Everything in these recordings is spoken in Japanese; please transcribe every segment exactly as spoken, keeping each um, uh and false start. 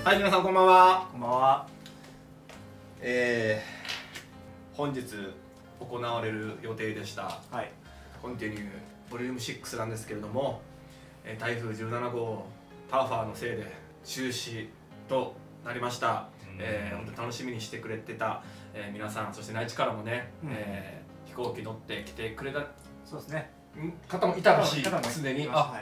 はい、皆さんこんばんは。 こんばんは。 えー、本日行われる予定でした、 はい、 コンティニューボリュームシックスなんですけれども、えー、台風じゅうななごうターファーのせいで中止となりました。えー、本当に楽しみにしてくれてた、えー、皆さん、そして内地からもね、うん、えー、飛行機乗って来てくれたそうですね方もいたらしい、すでに。あ、はい、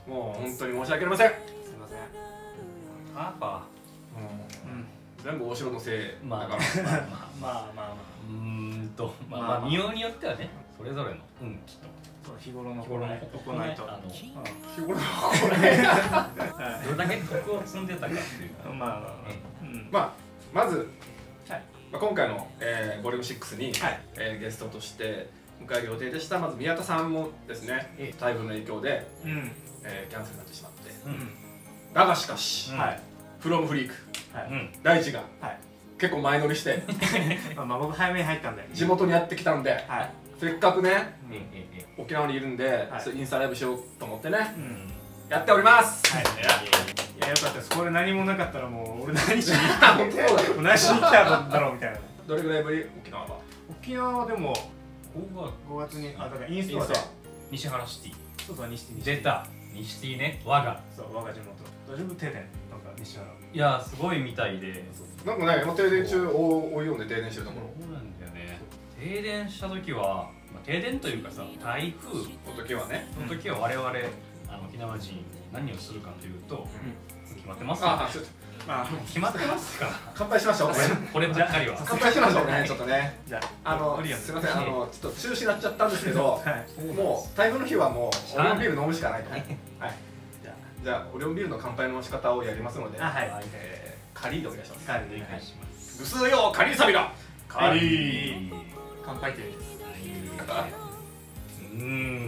もう本当に申し訳ありません。 すみません。 ターファー、 うん、全部大城のせいだから。 まあまあまあまあまあうーんとまあまあ見ようによってはね、それぞれのうんきっと日頃の日頃の行いと、あの日頃の行いどれだけ徳を積んでたかっていうまあまあまず今回のボリュームシックスにゲストとして迎える予定でしたまず宮田さんもですね、台風の影響でキャンセルになってしまって、だがしかしフロムフリーク大地が結構前乗りしてまあ僕早めに入ったんで地元にやってきたんで、せっかくね沖縄にいるんでインスタライブしようと思ってねやっております。 いや、よかったです。これ何もなかったらもう俺何しに来たの何しに来たんだろうみたいな。 どれぐらいぶり沖縄は？ 沖縄はでもごがつに、あ、だからインスタで西原シティ、 そうそう、西ティ出た西シティね、我がそう、我が地元大丈夫？停電なんか西原。 いや、すごいみたいで、 なんかね、今停電中多いよね、停電してるところ。 そうなんだよね。停電した時は停電というかさ、台風の時はね、 その時は我々あの沖縄人何をするかというと、決まってますか？あ、決まってますか？ 乾杯しましょう。 こればっかりは乾杯しましょうね、ちょっとね。 じゃあ、あのすみません、あのちょっと中止になっちゃったんですけど、もう台風の日はもうオリオンビール飲むしかないと。はい。じゃあオリオンビールの乾杯の仕方をやりますので、はい。カリーでお願いします。 カリーでお願いします。 ぐすよカリーサビラ。 カリー。乾杯というです。 うん、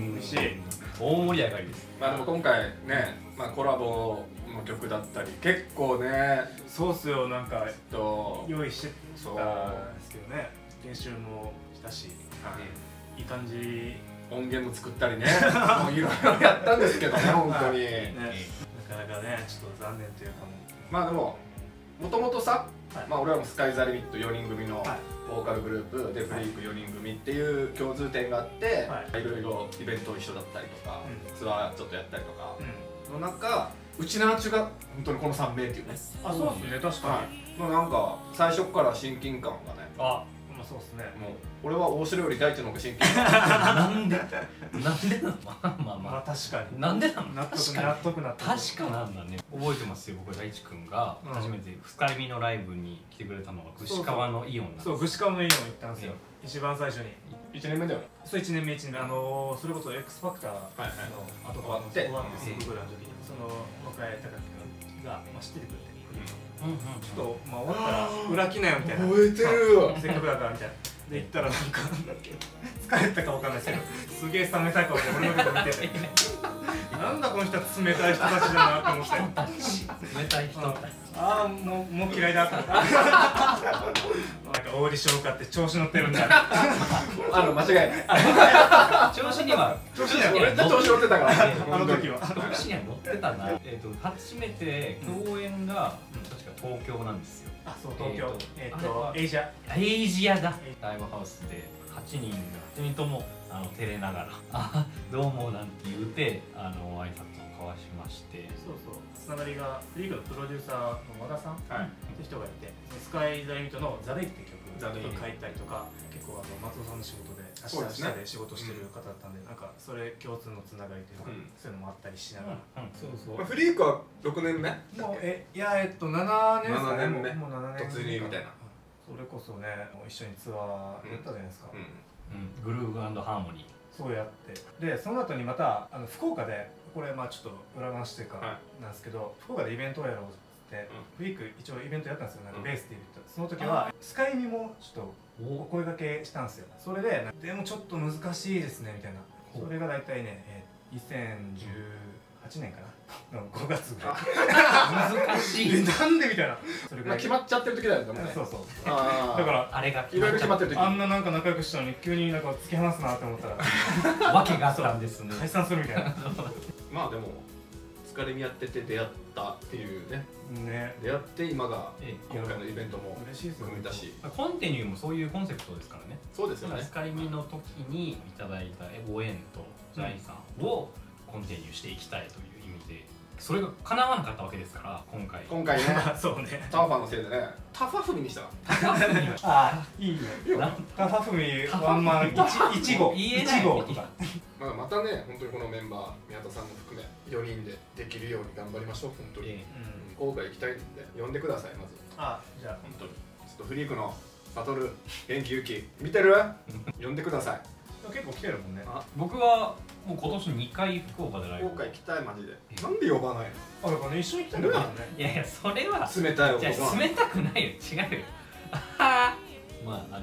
美味しい。 大盛り上がりです。 まあでも今回ね、まあコラボの曲だったり結構ね、 そうっすよ、なんかと用意してたんですけどね、練習もしたし、いい感じ。 音源も作ったりね、もういろいろやったんですけどね、本当に。 なかなかね、ちょっと残念というかも。 まあでももともとさ、まあ俺はもうスカイザリミットよにん組のボーカルグループでフリークよにん組っていう共通点があって、いろいろイベント一緒だったりとか、ツアーちょっとやったりとかの中、うちなーちゅが本当にこのさんめいっていうね。 あ、そうですね、確かに。まあなんか最初から親近感がね。 あ、まあそうですね。 もう俺は大城より大地の方が親近感。 なんでなんでなの？まあまあまあ確かに。 なんでなの？ 納得納得納得。 確かなんだね。覚えてますよ。僕大地君が初めてふたりのライブに来てくれたのは串川のイオンなんです。 そう、串川のイオン行ったんですよ。一番最初に。 いちねんめだよ。 そう、いちねんめいちねんめ、あのそれこそ X ファクターの後終わって終わってすぐぐらいの時にその若井隆樹君が知っててくれて。ちょっとまあ終わったら裏来なよみたいな。 覚えてる。 せっかくだからみたいな。で行ったらなんか疲れたかわかんないですけど、すげえ冷めた顔で俺のこと見てて、なんだこの人は冷たい人たちだなと思って。 冷たい人たち。 ああ、もうもう嫌いだと思って。なんかオーディション受かって調子乗ってるんだ。 あの間違いない。 調子には調子には俺調子乗ってたからあの時は。 調子には乗ってたな。えっと初めて共演が確か東京なんですよ。 あ、そう、東京。えっとエイジア。 エイジアだ。ライブハウスではちにんがはちにんともあの照れながら「あ、どうも」なんて言うてあの挨拶を交わしまして。 そうそう。つながりがフリークのプロデューサーの和田さんって人がいて、スカイザイミットの「ザ・デイ」って曲を書いたりとか、結構あの松尾さんの仕事で明日で仕事してる方だったんで、なんかそれ共通のつながりというか、そういうのもあったりしながら。そうそう。 フリークはろくねんめ？ もうえいやえっとななねんですかね。もうななねん突入みたいな。 それこそね、一緒にツアーやったじゃないですか。 グルーヴ&ハーモニー。 そうやって、でその後にまたあの福岡で、これまあちょっと裏話というかなんですけど、福岡でイベントをやろうってフリーク一応イベントやったんですよ。なんかベースっていうと、その時はスカイミもちょっとお声掛けしたんですよ。それででもちょっと難しいですねみたいな。それが大体ね、にせんじゅうはちねんかなのごがつぐらい。 難しい。 なんでみたいな。それぐらい決まっちゃってる時だよね。 そうそう。 だからあれがいろいろ決まってる時。 あんななんか仲良くしたのに急になんか突き放すなって思ったらわけがあったんですね。 解散するみたいな。 まあでもスカレミやってて出会ったっていうねね出会って今が今回のイベントも組み出し、 コンティニューもそういうコンセプトですからね。 そうですよね。 スカリミの時にいただいたご縁と財産をコンティニューしていきたいという意味で、それが叶わなかったわけですから今回今回ねそうねタファのせいでねタファフミにしたらああいいねタファフミワンマンいち号いち号とかまあまたね本当にこのメンバー宮田さんも含めよにんでできるように頑張りましょう。本当に今回行きたいんで呼んでください。まずあじゃあ本当にちょっとフリークのバトル元気ゆき見てる呼んでください。 結構来てるもんね。 僕はもう今年にかい福岡でライブ。 福岡行きたいマジで。なんで呼ばないの？あだからね一緒に行きたいんだよね。 いやいやそれは冷たいよ。 じゃあ冷たくないよ違うよ。まああの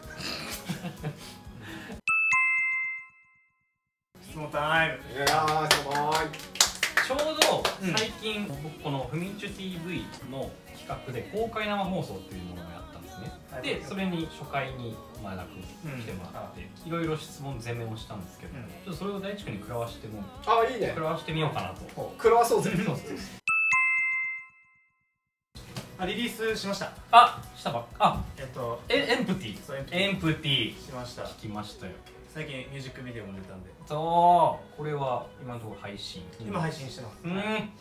質問タイム。 いやーすごい。 ちょうど最近、うん、僕この「ふみんちゅ ティーブイ」の企画で公開生放送っていうものをやったんですね。はい、でそれに初回に前田君来てもらって、うん、いろいろ質問全面をしたんですけど、うん、ちょっとそれを大地君に食らわしてもあいいね食らわしてみようかなと。 食らわそうぜ。 そうそうあリリースしました。 あしたばっか。あえっとえエンプティエンプティしました。 聞きましたよ。 最近ミュージックビデオも出たんで。 そうこれは今のところ配信今配信してます。 うん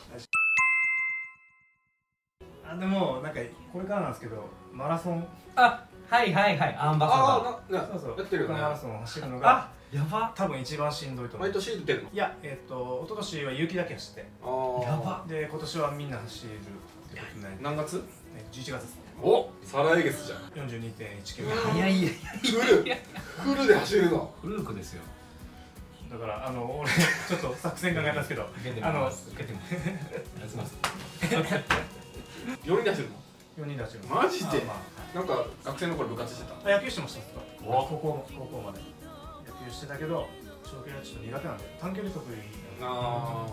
あでもなんかこれからなんですけどマラソンあはいはいはいアンバサダーそうそうやってるよね。 マラソンを走るのがやば多分一番しんどいと思う。 毎年出てるの？ いやえっと一昨年は勇気だけ走ってやばで今年はみんな走るってことね。 何月？ じゅういちがつですね。 お再来月じゃん。 よんじゅうにてんいちキロ。 いやいやフルフルで走るの。 フルークですよ。 だからあの俺ちょっと作戦考えたんですけどあの受けてますすみませんよにんで走るの？ よにんで走るの。 マジで？なんか学生の頃部活してた？ 野球してました。高校高校まで野球してたけど長距離はちょっと苦手なんで短距離得意。あ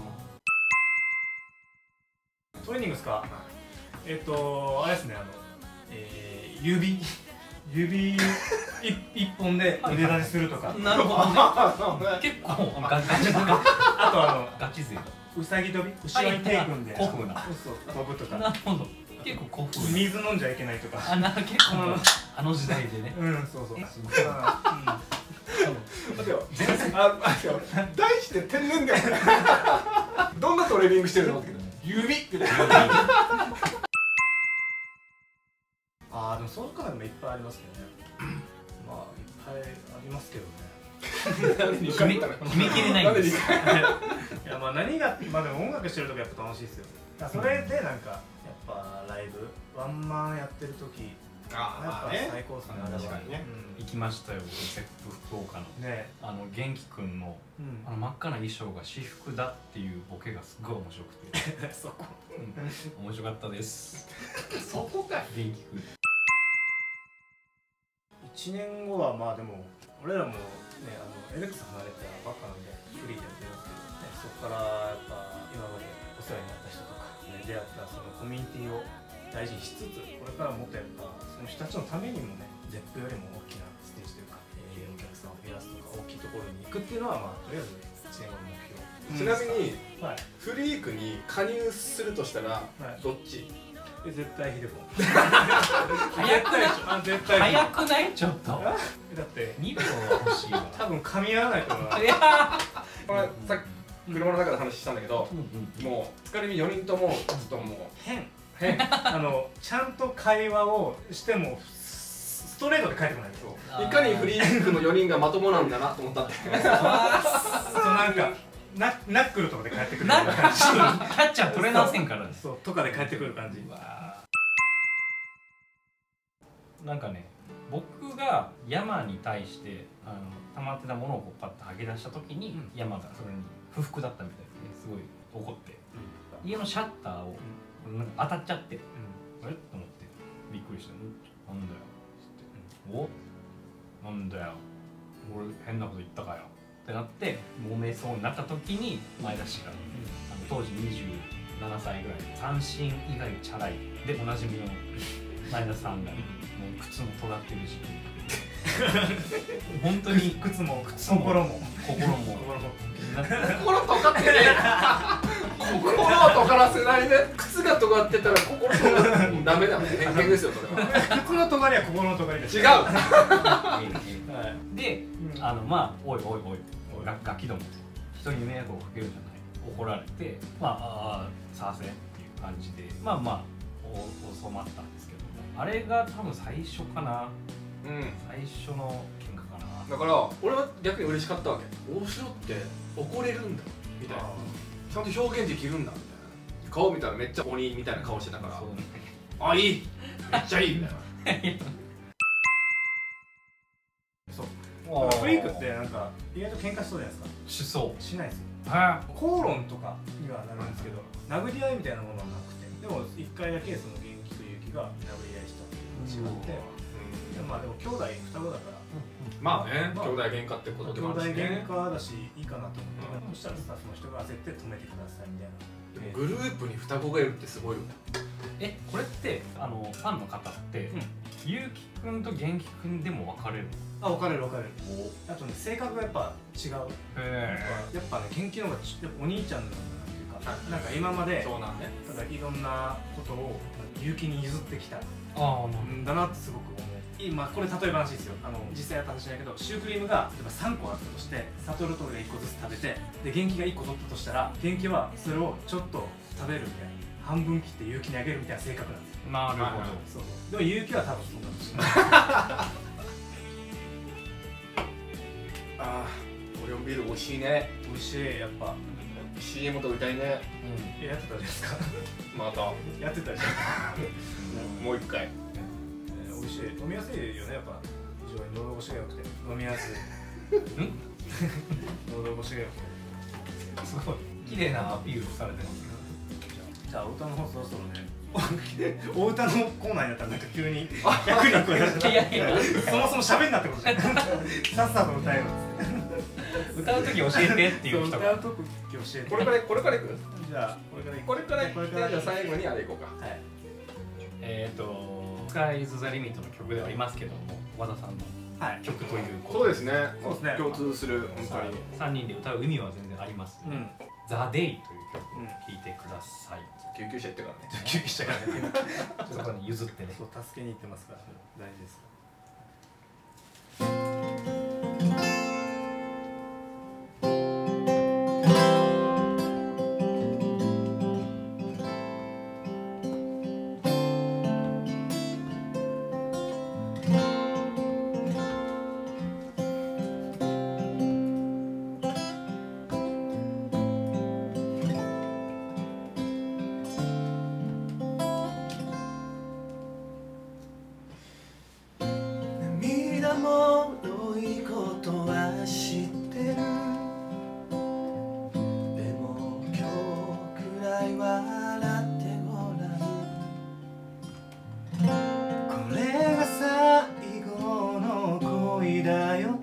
トレーニングですか？えっとあれですねあの指指一本で腕立てするとか。 なるほどね。結構ガチ勢。 あとあのガチ勢。 うさぎ跳び後ろに手組んで古風な飛ぶとか。 なるほど。結構古風。 水飲んじゃいけないとか。 あな結構あの時代でね。 うんそうそう。 待てよ全然あ待てよ題して天然だよ。どんなトレーニングしてるのって指みたいな。 ああでもそういう方もいっぱいありますけどね。まあいっぱいありますけどね。 決め決めきれないんです。いやまあ何がまあでも音楽してる時やっぱ楽しいですよ。それでなんかやっぱライブワンマンやってる時やっぱ最高ですね。 確かにね。行きましたよセップ福岡の。ねあの元気くんのあの真っ赤な衣装が私服だっていうボケがすごい面白くて。 そこ面白かったです。 そこか元気くん。 いちねんごはまあでも俺らもねあのエレクス離れたばっかなんでフリーでやってるんですけど、ね、そこからやっぱ今までお世話になった人とか、ね、出会ったそのコミュニティを大事にしつつこれからもっとやっぱその人たちのためにもねゼップよりも大きなステージというか、えー、お客さんを増やすとか大きいところに行くっていうのはまあとりあえずいちねんごの目標。 ちなみに、はい、フリークに加入するとしたら、はい、どっち？ 絶対ヒデポン。 早くない？ 絶対早くない？ちょっと。だってにびょうは欲しいわ。 多分噛み合わないと思う。 いやこれさっき車の中で話したんだけど、もうスカリミよにんともちょっともう変変あのちゃんと会話をしてもストレートで書いてこないと。 いかにフリークのよにんがまともなんだなと思ったんだよね。 そうなんか。ナックルとかで帰ってくる感じ。キャッチャー取れませんからね。 そうとかで帰ってくる感じ。 なんかね、僕が山に対してあの溜まってたものをこうパッと吐き出した時に、うん、山がそれに不服だったみたいですね。すごい怒って、うん、家のシャッターをなんか当たっちゃって、うん、あれと思ってびっくりして、なんだよっつって、おなんだよ俺変なこと言ったかよってなって揉めそうになった時に前田氏が、うん、あの当時にじゅうななさいぐらいで三振以外チャラいでおなじみの前田さんが、ね、もう靴も尖ってるし本当に靴も心も心も心尖ってねえ心心を尖らせないで。靴が尖ってたら心尖らせない。ダメだね。偏見ですよそれは。 靴の尖りは心の尖りです。 違う。 で、あのまあおいおいおいガガキども人に迷惑をかけるんじゃない。怒られて、まあああさせっていう感じで、まあまあお収まったんですけど、あれが多分最初かな。うん。最初の喧嘩かな。 だから俺は逆に嬉しかったわけ。大城って怒れるんだみたいな。ちゃんと表現できるんだみたいな。顔見たらめっちゃ鬼みたいな顔してたから。あ、いい。めっちゃいいみたいな。 そう。フリークってなんか意外と喧嘩しそうじゃないですか。 しそう。 しないですよ。 は口論とかにはなるんですけど、殴り合いみたいなものはなくて、でも一回だけその元気と勇気が殴り合いしたっていうのが違って、でもまあでも兄弟双子だから、 まあね、兄弟喧嘩ってことでもあるしね。 兄弟喧嘩だしいいかなと思って、そしたらスタッフの人が焦って止めてくださいみたいな。 グループに双子がいるってすごいよね。 え、これってあのファンの方ってゆうきくんと元気くんでも分かれるの？ あ、分かれる分かれる。あとね、性格がやっぱ違う。やっぱね、元気の方がやっぱお兄ちゃんなんだなっていうか、なんか今までそうなんね、ただいろんなことを結城に譲ってきたんだなってすごく思う。今これ例え話ですよ。あの実際やった話じゃないけど、シュークリームが例えばさんこあったとして、悟と俺がいっこずつ食べて、で元気がいっこ取ったとしたら、元気はそれをちょっと食べるみたいな、半分切って結城にあげるみたいな性格なんですよ。 なるほど。 そうでも結城は多分そうかもしれない。 ああ、オリオンビール美味しいね。 美味しい、やっぱシーエム 撮りたいね。 うん、やってたじゃないですか。 またやってたじゃん。 もう一回。 美味しい、飲みやすいよね、やっぱ非常に喉越しが良くて飲みやすい。喉越しが良くてすごい綺麗なアピールされてます。 じゃあお歌の方そろそろね。お歌のコーナーになったらなんか急にひゃくにん超えられた。いやいや、そもそも喋んなってことじゃん。さっさと歌えよっつって。 歌う時教えてっていう人が。 歌う時教えて。 これからこれからいく。 じゃあこれからいく。 これからいく。じゃあ最後にあれいこうか。 はい。 えっとスカイズ・ザ・リミットの曲ではありますけども、和田さんの曲ということ。 そうですね。 そうですね。 共通する本当に。 三人で歌う意味は全然あります。ザ・デイという曲を聴いてください。 救急車行ってからね。 救急車からね。 そこに譲ってね。 そう、助けに行ってますから大事です。 もろいことは知ってる。でも今日くらい笑ってごらん。これが最後の恋だよ。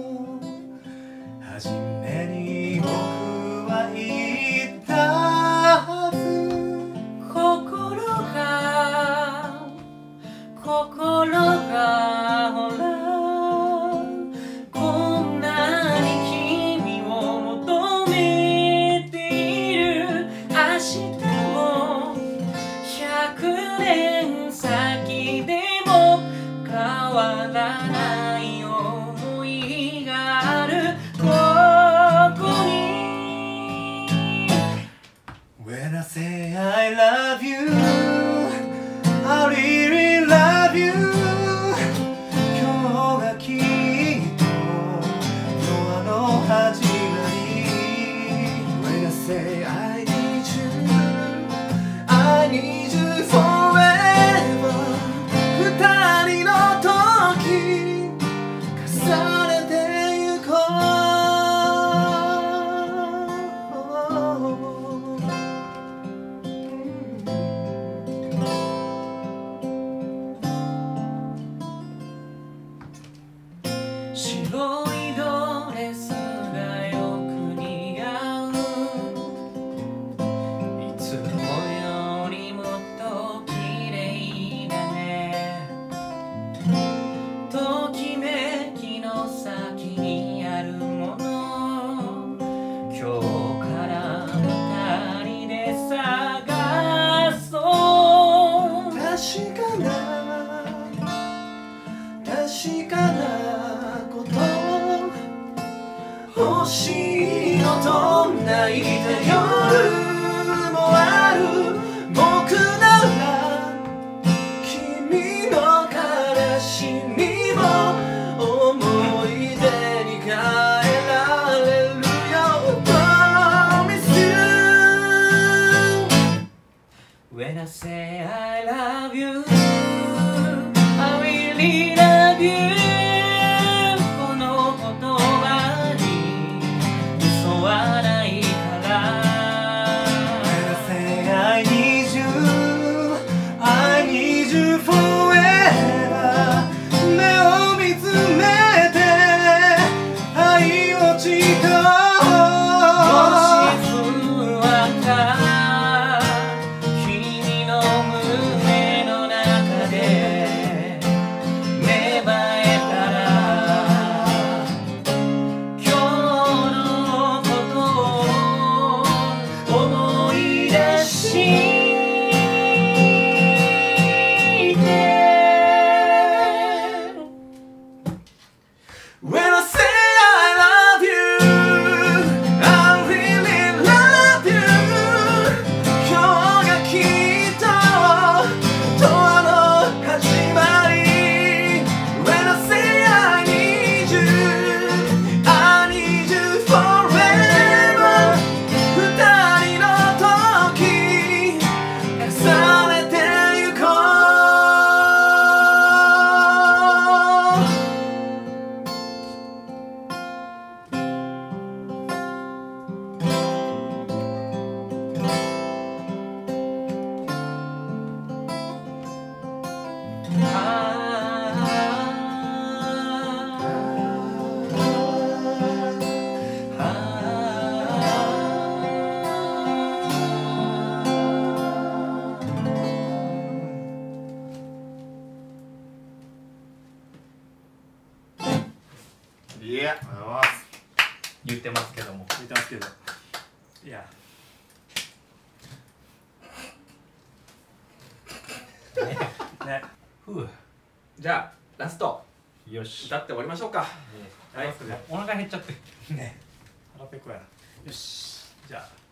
初めに僕は言ったはず。心が心がほらWhen I say I love you, I really love you. 今日がきっとドアの始まり。When I say I need you, I need you forever. 二人の時重ねてゆこう。 泣いた夜もある。僕なら君の悲しみも思い出に変えられるよ。 Promise you When I say I love you I really love you この言葉に嘘はないから When I say I need you I need you forever 目を見つめて愛を誓おう。もし不安が君の胸の中で芽生えたら今日のことを思い出してWhen I say I love you I really love you 今日がきっと永遠の始まり When I say I need you I need you forever 二人の時重ねてゆこう。 いや、ありがとうございます。 言ってますけども。 言ってますけど、いやね、 ふう。 じゃあラストよし。 歌って終わりましょうか。はい。 お腹減っちゃって。 ね、腹ペコやな。よし、じゃあ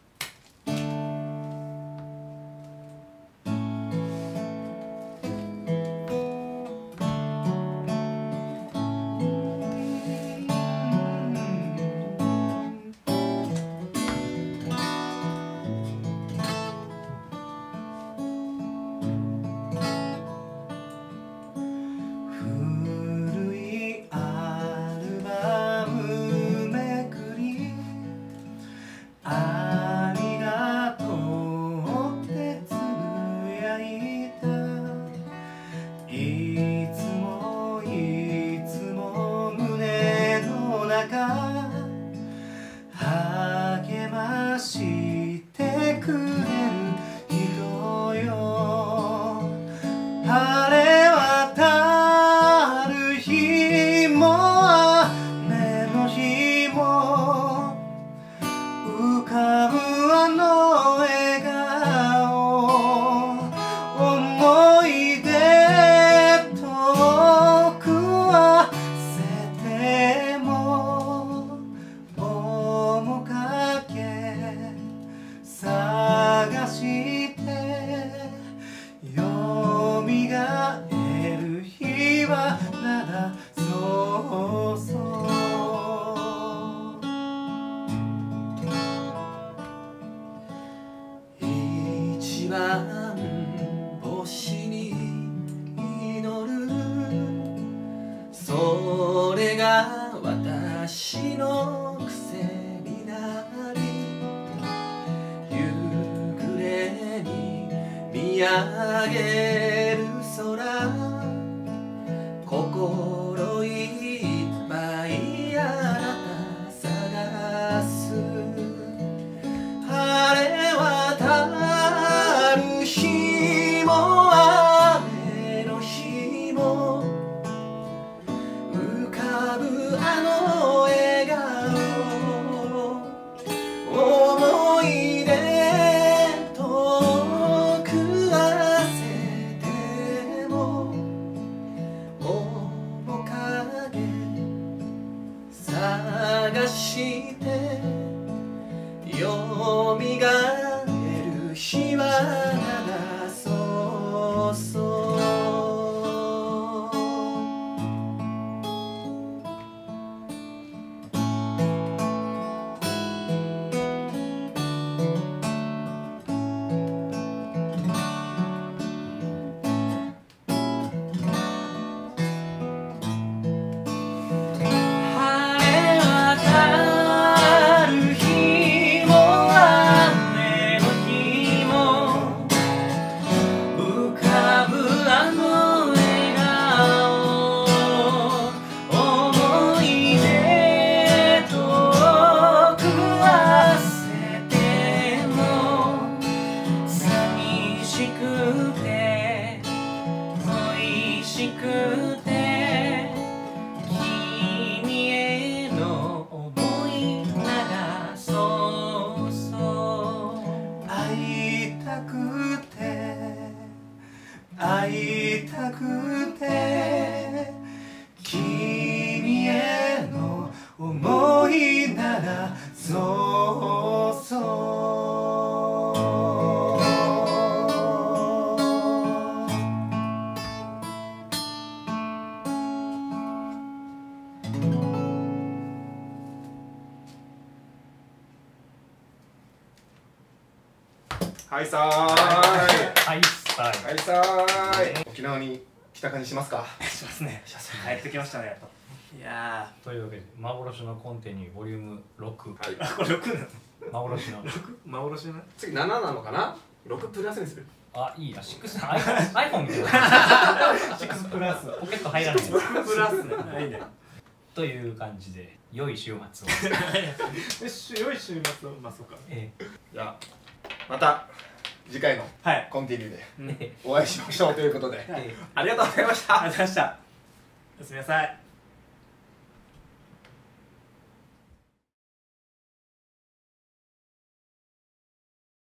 古いアルバムめくりありがとうってつぶやいた。いつもいつも胸の中励ましてくれる人よ。晴れ渡る日も雨の日も浮かぶあの笑顔思い出遠くは捨てても面影探してよみがえる日はならそうそう一番星に祈るそれが私の癖になり夕暮れに見上げる空心いっぱいあなた探す晴れ渡る日も雨の日も浮かぶあの笑顔思い出遠くは捨よみがえる日はまだそうそう会いたくて君への想いならそうそうはいさーいはいはいさーい沖縄に来た感じしますか？ しますね。帰ってきましたね、やっぱ。いやというわけで幻のコンティニューボリュームろく、 はいー、あ、これろくなの？ 幻の幻じゃない？ 次なななのかな？ろくプラスにする。 あ、いいや、ろく iPhone みたいなシックスプラス。 ポケット入らないろくプラスね。いいね。 という感じで良い週末をよし、良い週末を、まあそうか。 えじゃあまた次回のはい。 コンティニューでうん。 えお会いしましょうということで、 えありがとうございました。 ありがとうございました。おやすみなさい。